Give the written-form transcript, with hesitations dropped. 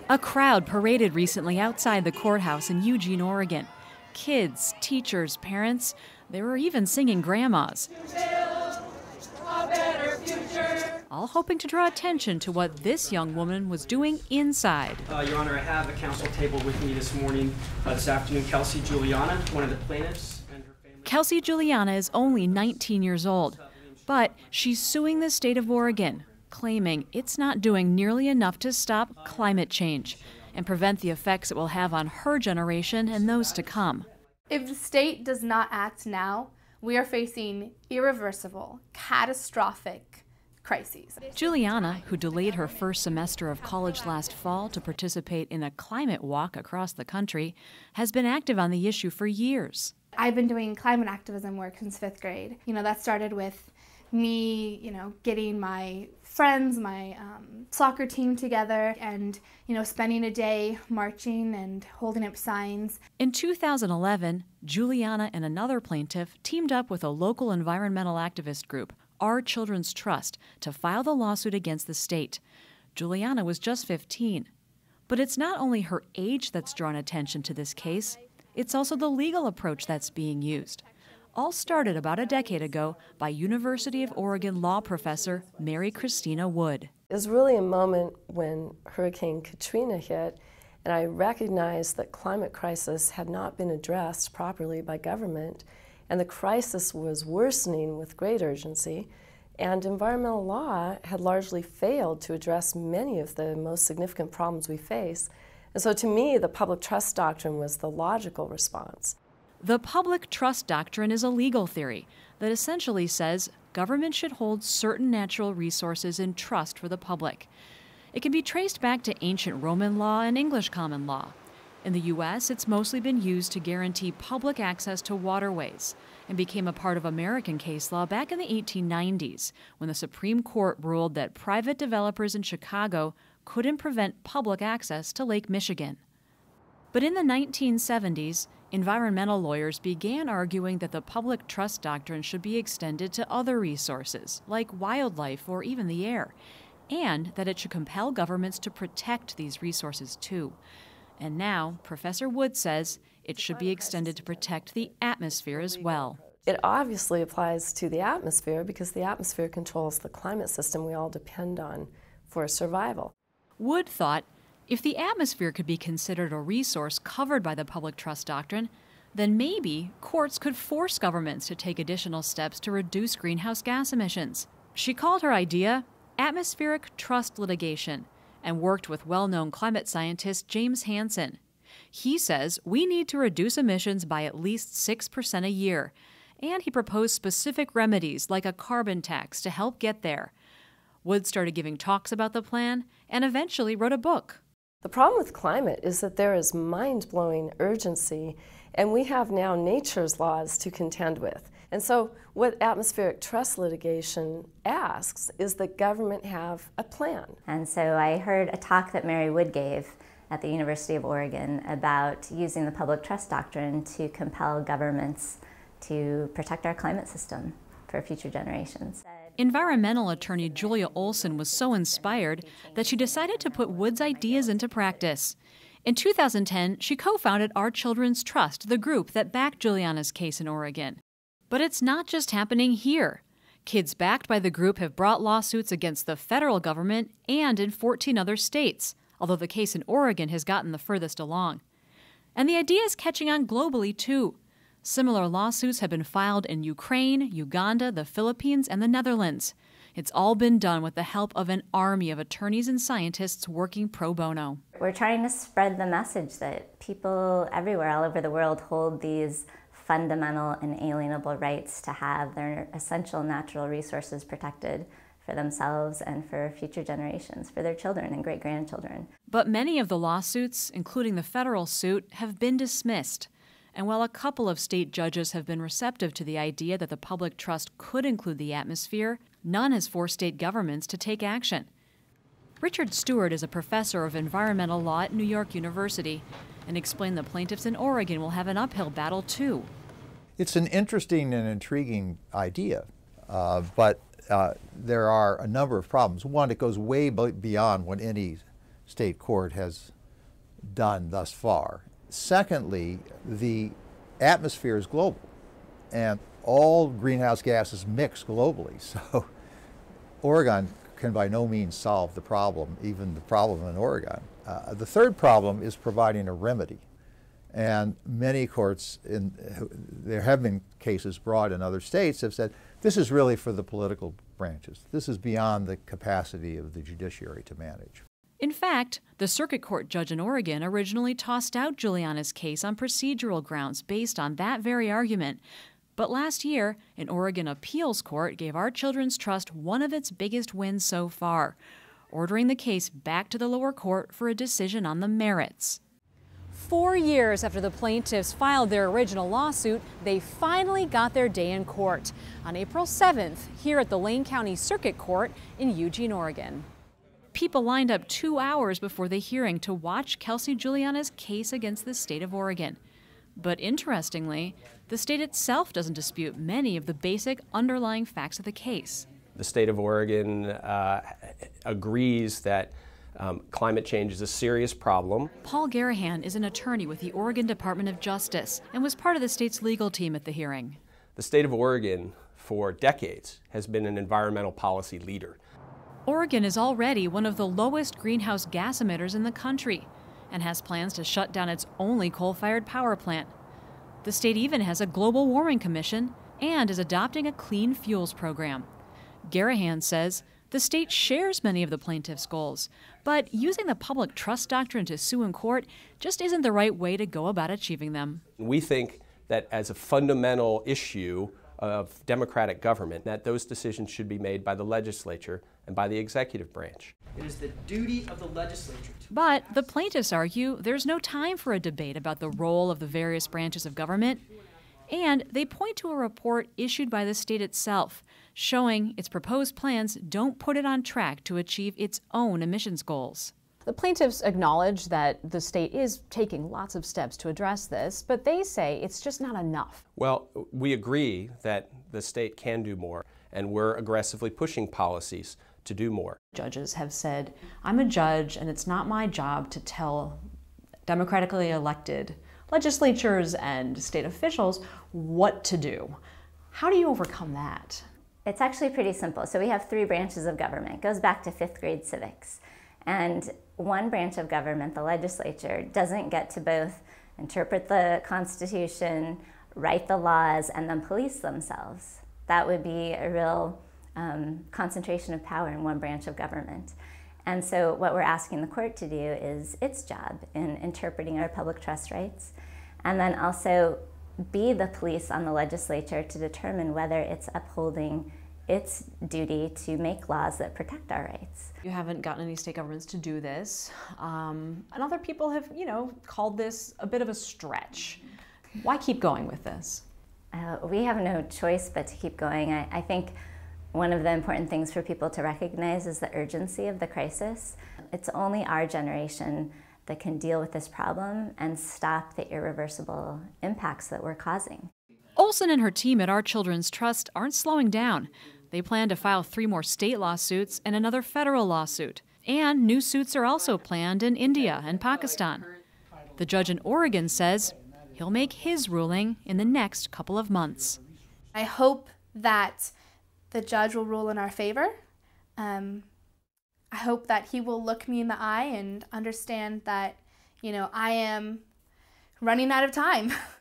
A crowd paraded recently outside the courthouse in Eugene, Oregon. Kids, teachers, parents, they were even singing grandmas, all hoping to draw attention to what this young woman was doing inside. Your Honor, I have a counsel table with me this afternoon, Kelsey Juliana, one of the plaintiffs, and her family. Kelsey Juliana is only 19 years old, but she's suing the state of Oregon, claiming it's not doing nearly enough to stop climate change and prevent the effects it will have on her generation and those to come. If the state does not act now, we are facing irreversible, catastrophic crises. Juliana, who delayed her first semester of college last fall to participate in a climate walk across the country, has been active on the issue for years. I've been doing climate activism work since 5th grade. That started with me, getting my friends, my soccer team together and, spending a day marching and holding up signs. In 2011, Juliana and another plaintiff teamed up with a local environmental activist group, Our Children's Trust, to file the lawsuit against the state. Juliana was just 15. But it's not only her age that's drawn attention to this case, it's also the legal approach that's being used. All started about a decade ago by University of Oregon law professor Mary Christina Wood. It was really a moment when Hurricane Katrina hit, and I recognized that climate crisis had not been addressed properly by government, and the crisis was worsening with great urgency, and environmental law had largely failed to address many of the most significant problems we face. And so to me, the public trust doctrine was the logical response. The public trust doctrine is a legal theory that essentially says government should hold certain natural resources in trust for the public. It can be traced back to ancient Roman law and English common law. In the U.S., it's mostly been used to guarantee public access to waterways and became a part of American case law back in the 1890s when the Supreme Court ruled that private developers in Chicago couldn't prevent public access to Lake Michigan. But in the 1970s, environmental lawyers began arguing that the public trust doctrine should be extended to other resources, like wildlife or even the air, and that it should compel governments to protect these resources too. And now, Professor Wood says it should be extended to protect the atmosphere as well. It obviously applies to the atmosphere because the atmosphere controls the climate system we all depend on for survival. Wood thought if the atmosphere could be considered a resource covered by the public trust doctrine, then maybe courts could force governments to take additional steps to reduce greenhouse gas emissions. She called her idea atmospheric trust litigation and worked with well-known climate scientist James Hansen. He says we need to reduce emissions by at least 6% a year, and he proposed specific remedies like a carbon tax to help get there. Wood started giving talks about the plan and eventually wrote a book. The problem with climate is that there is mind-blowing urgency, and we have now nature's laws to contend with. And so what atmospheric trust litigation asks is that government have a plan. And so I heard a talk that Mary Wood gave at the University of Oregon about using the public trust doctrine to compel governments to protect our climate system for future generations. Environmental attorney Julia Olson was so inspired that she decided to put Wood's ideas into practice. In 2010, she co-founded Our Children's Trust, the group that backed Juliana's case in Oregon. But it's not just happening here. Kids backed by the group have brought lawsuits against the federal government and in 14 other states, although the case in Oregon has gotten the furthest along. And the idea is catching on globally, too. Similar lawsuits have been filed in Ukraine, Uganda, the Philippines, and the Netherlands. It's all been done with the help of an army of attorneys and scientists working pro bono. We're trying to spread the message that people everywhere, all over the world, hold these fundamental and inalienable rights to have their essential natural resources protected for themselves and for future generations, for their children and great-grandchildren. But many of the lawsuits, including the federal suit, have been dismissed. And while a couple of state judges have been receptive to the idea that the public trust could include the atmosphere, none has forced state governments to take action. Richard Stewart is a professor of environmental law at New York University and explained the plaintiffs in Oregon will have an uphill battle too. It's an interesting and intriguing idea, but there are a number of problems. One, it goes way beyond what any state court has done thus far. Secondly, the atmosphere is global, and all greenhouse gases mix globally. So Oregon can by no means solve the problem, even the problem in Oregon. The third problem is providing a remedy. And many courts, there have been cases brought in other states, have said, this is really for the political branches. This is beyond the capacity of the judiciary to manage. In fact, the circuit court judge in Oregon originally tossed out Juliana's case on procedural grounds based on that very argument. But last year, an Oregon appeals court gave Our Children's Trust one of its biggest wins so far, ordering the case back to the lower court for a decision on the merits. 4 years after the plaintiffs filed their original lawsuit, they finally got their day in court on April 7th here at the Lane County Circuit Court in Eugene, Oregon. People lined up 2 hours before the hearing to watch Kelsey Juliana's case against the state of Oregon. But interestingly, the state itself doesn't dispute many of the basic underlying facts of the case. The state of Oregon agrees that climate change is a serious problem. Paul Garahan is an attorney with the Oregon Department of Justice and was part of the state's legal team at the hearing. The state of Oregon, for decades, has been an environmental policy leader. Oregon is already one of the lowest greenhouse gas emitters in the country and has plans to shut down its only coal-fired power plant. The state even has a global warming commission and is adopting a clean fuels program. Garahan says the state shares many of the plaintiffs' goals, but using the public trust doctrine to sue in court just isn't the right way to go about achieving them. We think that as a fundamental issue of democratic government, that those decisions should be made by the legislature and by the executive branch. It is the duty of the legislature to... But the plaintiffs argue there's no time for a debate about the role of the various branches of government. And they point to a report issued by the state itself, showing its proposed plans don't put it on track to achieve its own emissions goals. The plaintiffs acknowledge that the state is taking lots of steps to address this, but they say it's just not enough. Well, we agree that the state can do more, and we're aggressively pushing policies to do more. Judges have said, I'm a judge and it's not my job to tell democratically elected legislatures and state officials what to do. How do you overcome that? It's actually pretty simple. So we have 3 branches of government. It goes back to 5th grade civics. And one branch of government, the legislature, doesn't get to both interpret the Constitution, write the laws, and then police themselves. That would be a real concentration of power in one branch of government. And so what we're asking the court to do is its job in interpreting our public trust rights, and then also be the police on the legislature to determine whether it's upholding its duty to make laws that protect our rights. You haven't gotten any state governments to do this, and other people have, called this a bit of a stretch. Why keep going with this? We have no choice but to keep going. I think one of the important things for people to recognize is the urgency of the crisis. It's only our generation that can deal with this problem and stop the irreversible impacts that we're causing. Olson and her team at Our Children's Trust aren't slowing down. They plan to file 3 more state lawsuits and another federal lawsuit. And new suits are also planned in India and Pakistan. The judge in Oregon says he'll make his ruling in the next couple of months. I hope that the judge will rule in our favor. I hope that he will look me in the eye and understand that, I am running out of time.